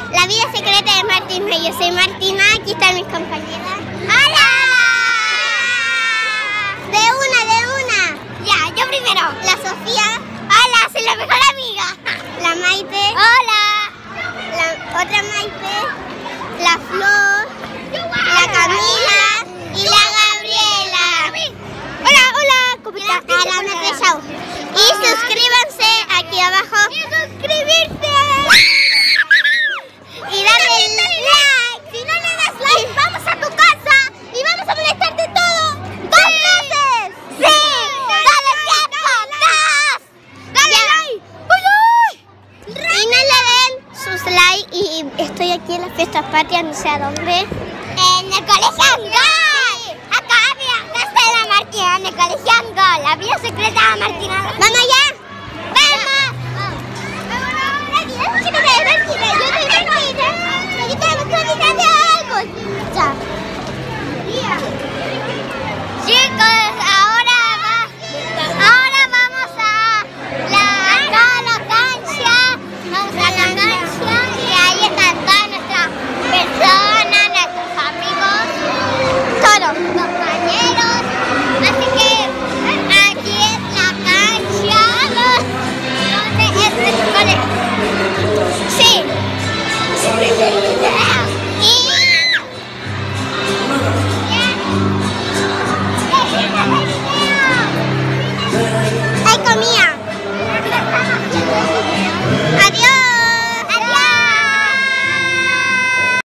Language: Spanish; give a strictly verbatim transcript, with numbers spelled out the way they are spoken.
La vida secreta de Martina. Yo soy Martina, aquí están mis compañeras. ¡Hola! De una, de una. Ya, yo primero. La Sofía. Hola, soy la mejor amiga. La Maite. Hola. La otra Maite. La Flor. La Camila. Y la Gabriela. Hola, hola. Copita. A la una de Chau. Y suscríbanse aquí abajo. Y suscribirse. Y darle like. Si no le das like, vamos a tu casa y vamos a molestarte todo. ¡Dos veces! ¡Sí! ¡Dale tiempo! ¡Dos! ¡Dale like! ¡Uy, uy! Y no le den sus likes. Y estoy aquí en las fiestas patrias, no sé a dónde. En el colegio Angol. Acá, mira, acá está la Martina, en el colegio Angol. La vida secreta de Martina. ¡Vamos allá! ¡Vamos! ¡Vamos! ¡Vamos!